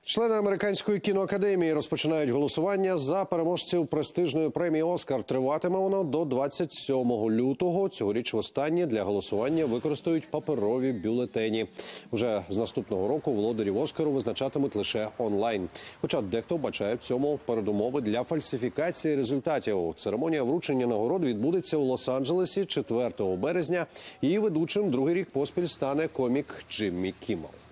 Члени Американської кіноакадемії розпочинають голосування за переможців престижної премії «Оскар». Триватиме воно до 27 лютого. Цьогоріч востаннє для голосування використають паперові бюлетені. Уже з наступного року володарів «Оскару» визначатимуть лише онлайн. Хоча дехто вбачає в цьому передумови для фальсифікації результатів. Церемонія вручення нагород відбудеться у Лос-Анджелесі 4 березня. Її ведучим другий рік поспіль стане комік Джиммі Кіммел.